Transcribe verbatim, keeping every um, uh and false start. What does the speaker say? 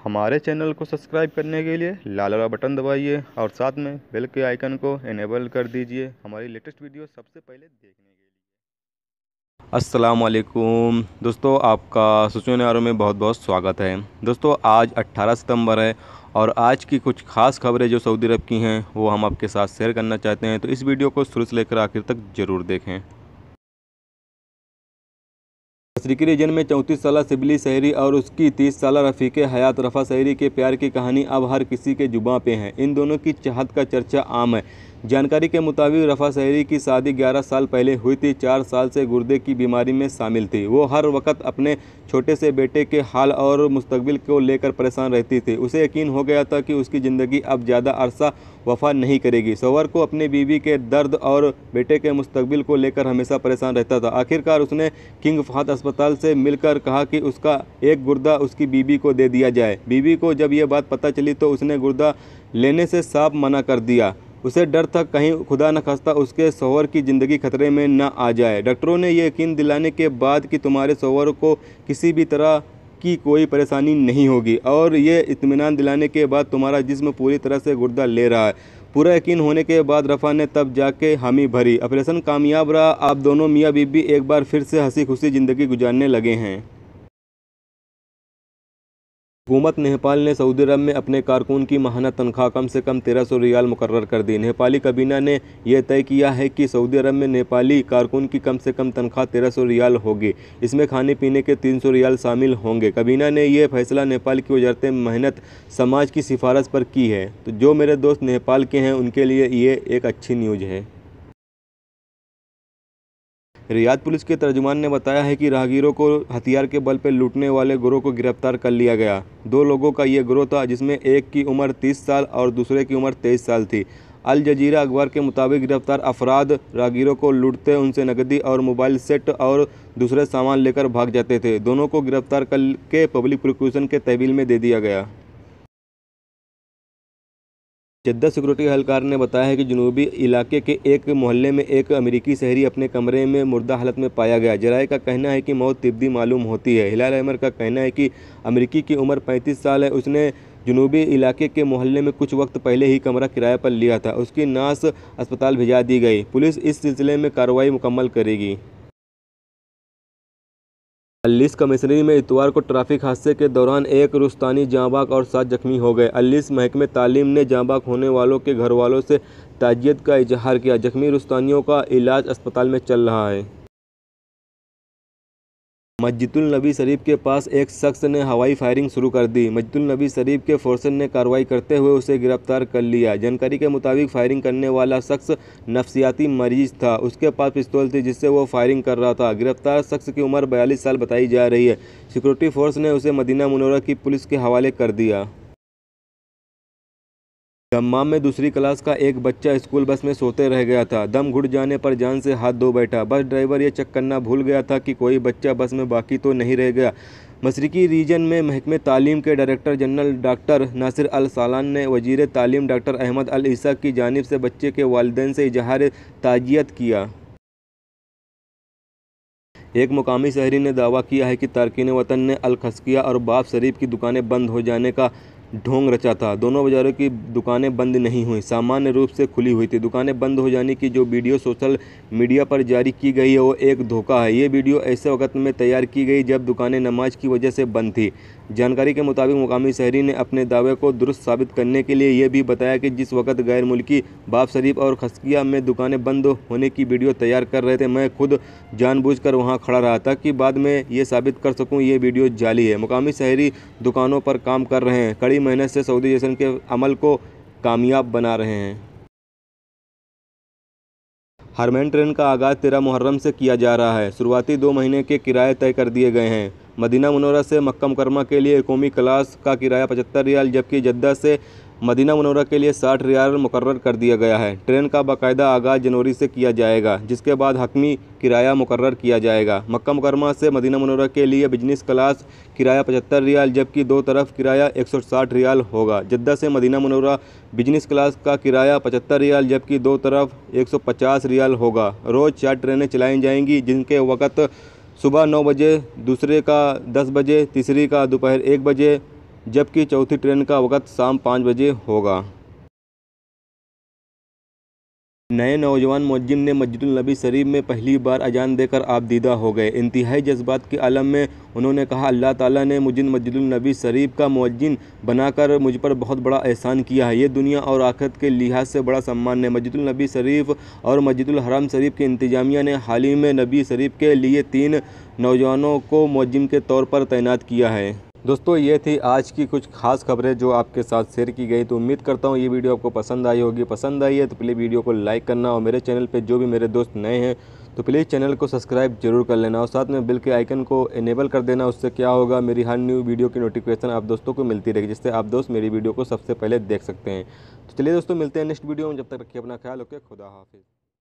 हमारे चैनल को सब्सक्राइब करने के लिए लाल वाला बटन दबाइए और साथ में बेल के आइकन को इनेबल कर दीजिए हमारी लेटेस्ट वीडियो सबसे पहले देखने के लिए। अस्सलाम वालेकुम दोस्तों, आपका सोशल न्यारो में बहुत बहुत स्वागत है। दोस्तों, आज अट्ठारह सितंबर है और आज की कुछ खास खबरें जो सऊदी अरब की हैं वो हम आपके साथ शेयर करना चाहते हैं, तो इस वीडियो को शुरू से लेकर आखिर तक ज़रूर देखें। मशरिकी रीजन में चौंतीस साला सिबली शहरी और उसकी तीस साला रफ़ीक़े हयात रफ़ा शहरी के प्यार की कहानी अब हर किसी के जुबां पे है। इन दोनों की चाहत का चर्चा आम है। जानकारी के मुताबिक रफ़ा शहरी की शादी ग्यारह साल पहले हुई थी। चार साल से गुर्दे की बीमारी में शामिल थी। वो हर वक्त अपने छोटे से बेटे के हाल और मुस्तकबिल को लेकर परेशान रहती थी। उसे यकीन हो गया था कि उसकी ज़िंदगी अब ज़्यादा अरसा वफा नहीं करेगी। शौहर को अपनी बीवी के दर्द और बेटे के मुस्तकबिल को लेकर हमेशा परेशान रहता था। आखिरकार उसने किंग फहद अस्पताल से मिलकर कहा कि उसका एक गुर्दा उसकी बीवी को दे दिया जाए। बीवी को जब यह बात पता चली तो उसने गुर्दा लेने से साफ मना कर दिया। उसे डर था कहीं खुदा न खास्ता उसके शौहर की ज़िंदगी खतरे में न आ जाए। डॉक्टरों ने ये यकीन दिलाने के बाद कि तुम्हारे शौहर को किसी भी तरह की कोई परेशानी नहीं होगी और ये इत्मीनान दिलाने के बाद तुम्हारा जिस्म पूरी तरह से गुर्दा ले रहा है। पूरा यकीन होने के बाद रफ़ा ने तब जाके हामी भरी। ऑपरेशन कामयाब रहा। अब दोनों मियाँ बीबी एक बार फिर से हंसी खुशी ज़िंदगी गुजारने लगे हैं। हुकूमत नेपाल ने सऊदी अरब में अपने कारकुन की माहाना तनख्वाह कम से कम तेरह सौ रियाल मुकर्रर कर दी। नेपाली काबीना ने यह तय किया है कि सऊदी अरब में नेपाली कारकुन की कम से कम तनख्वाह तेरह सौ रियाल होगी। इसमें खाने पीने के तीन सौ रियाल शामिल होंगे। काबीना ने यह फैसला नेपाल की वजारत मेहनत समाज की सिफारिश पर की है। तो जो मेरे दोस्त नेपाल के हैं उनके लिए ये एक अच्छी न्यूज़ है। रियाद पुलिस के तर्जुमान ने बताया है कि राहगीरों को हथियार के बल पर लूटने वाले गिरोह को गिरफ्तार कर लिया गया। दो लोगों का ये गिरोह था जिसमें एक की उम्र तीस साल और दूसरे की उम्र तेईस साल थी। अल जजीरा अखबार के मुताबिक गिरफ्तार अफराद राहगीरों को लूटते, उनसे नकदी और मोबाइल सेट और दूसरे सामान लेकर भाग जाते थे। दोनों को गिरफ्तार करके पब्लिक प्रोसिक्यूशन के तहवील में दे दिया गया। जद्दा सिक्योरिटी एहलकार ने बताया है कि जनूबी इलाके के एक मोहल्ले में एक अमेरिकी शहरी अपने कमरे में मुर्दा हालत में पाया गया। जराये का कहना है कि मौत तिब्बी मालूम होती है। हिलाल अहमद का कहना है कि अमेरिकी की उम्र पैंतीस साल है। उसने जनूबी इलाके के मोहल्ले में कुछ वक्त पहले ही कमरा किराए पर लिया था। उसकी नाश अस्पताल भिजा दी गई। पुलिस इस सिलसिले में कार्रवाई मुकम्मल करेगी। अल्लीस कमिश्नरी में इतवार को ट्रैफिक हादसे के दौरान एक रुस्तानी जांबाक और सात जख्मी हो गए। अल्लीस महकमे तालीम ने जांबाक होने वालों के घर वालों से ताजियत का इजहार किया। जख्मी रुस्तानियों का इलाज अस्पताल में चल रहा है। मस्जिदुल नबी शरीफ के पास एक शख्स ने हवाई फायरिंग शुरू कर दी। मस्जिदुल नबी शरीफ के फोर्सेस ने कार्रवाई करते हुए उसे गिरफ्तार कर लिया। जानकारी के मुताबिक फायरिंग करने वाला शख्स नफ्सियाती मरीज था। उसके पास पिस्तौल थी जिससे वो फायरिंग कर रहा था। गिरफ्तार शख्स की उम्र बयालीस साल बताई जा रही है। सिक्योरिटी फोर्स ने उसे मदीना मुनव्वरा की पुलिस के हवाले कर दिया। दम्माम में दूसरी क्लास का एक बच्चा स्कूल बस में सोते रह गया था। दम घुट जाने पर जान से हाथ धो बैठा। बस ड्राइवर ये चेक करना भूल गया था कि कोई बच्चा बस में बाकी तो नहीं रह गया। मशरिकी रीजन में महकमे तालीम के director general doctor Nasir Al Salan ने वजीर तालीम डॉक्टर अहमद अल ईसा की जानिब से बच्चे के वालिदैन से इजहार ताजियत किया। एक मुकामी शहरी ने दावा किया है कि तारकीन वतन ने अल खस्किया और बाब शरीफ की दुकानें बंद हो जाने का ढोंग रचा था। दोनों बाज़ारों की दुकानें बंद नहीं हुई, सामान्य रूप से खुली हुई थी। दुकानें बंद हो जाने की जो वीडियो सोशल मीडिया पर जारी की गई है वो एक धोखा है। ये वीडियो ऐसे वक्त में तैयार की गई जब दुकानें नमाज की वजह से बंद थी। जानकारी के मुताबिक मुकामी शहरी ने अपने दावे को दुरुस्त साबित करने के लिए ये भी बताया कि जिस वक्त गैर मुल्की बाब शरीफ और खस्किया में दुकानें बंद होने की वीडियो तैयार कर रहे थे, मैं खुद जानबूझकर वहां खड़ा रहा था कि बाद में ये साबित कर सकूं ये वीडियो जाली है। मुकामी शहरी दुकानों पर काम कर रहे हैं, कड़ी मेहनत से सऊदी जश्न के अमल को कामयाब बना रहे हैं। हरमैन ट्रेन का आगाज़ तेरह मुहर्रम से किया जा रहा है। शुरुआती दो महीने के किराए तय कर दिए गए हैं। मदीना मुनव्वरा से मक्का मुकर्रमा के लिए इकोनॉमी क्लास का किराया पचहत्तर रियाल जबकि जद्दा से मदीना मुनव्वरा के लिए साठ रियाल मुकर्रर कर दिया गया है। ट्रेन का बाकायदा आगाज़ जनवरी से किया जाएगा जिसके बाद हकमी किराया मुकर्रर किया जाएगा। मक्का मुकर्रमा से मदीना मुनव्वरा के लिए बिजनेस क्लास किराया पचहत्तर रियाल जबकि दो तरफ किराया एक सौ साठ रियाल होगा। जद्दा से मदीना मुनव्वरा बिजनेस क्लास का किराया पचहत्तर रियाल जबकि दो तरफ एक सौ पचास रियाल होगा। रोज़ चार ट्रेनें चलाई जाएंगी जिनके वक़्त सुबह नौ बजे, दूसरे का दस बजे, तीसरी का दोपहर एक बजे, जबकि चौथी ट्रेन का वक्त शाम पाँच बजे होगा। नए नौजवान मुअज्जिन ने मस्जिदुल नबी शरीफ में पहली बार अजान देकर आपदीदा हो गए। इंतहाई जज्बात के आलम में उन्होंने कहा, अल्लाह ताला ने मुझे मस्जिदुल नबी शरीफ का मुअज्जिन बनाकर मुझ पर बहुत बड़ा एहसान किया है। ये दुनिया और आखिरत के लिहाज से बड़ा सम्मान है। मस्जिदुल नबी शरीफ और मस्जिदुल हराम शरीफ की इंतजामिया ने हाल ही में नबी शरीफ के लिए तीन नौजवानों को मुअज्जिन के तौर पर तैनात किया है। दोस्तों, ये थी आज की कुछ खास खबरें जो आपके साथ शेयर की गई। तो उम्मीद करता हूँ ये वीडियो आपको पसंद आई होगी। पसंद आई है तो प्लीज़ वीडियो को लाइक करना, और मेरे चैनल पे जो भी मेरे दोस्त नए हैं तो प्लीज़ चैनल को सब्सक्राइब जरूर कर लेना, और साथ में बिल के आइकन को इनेबल कर देना। उससे क्या होगा, मेरी हर न्यू वीडियो की नोटिफिकेशन आप दोस्तों को मिलती रहेगी, जिससे आप दोस्त मेरी वीडियो को सबसे पहले देख सकते हैं। तो चलिए दोस्तों, मिलते हैं नेक्स्ट वीडियो में। जब तक रखिए अपना ख्याल। ओके, खुदा हाफिज़।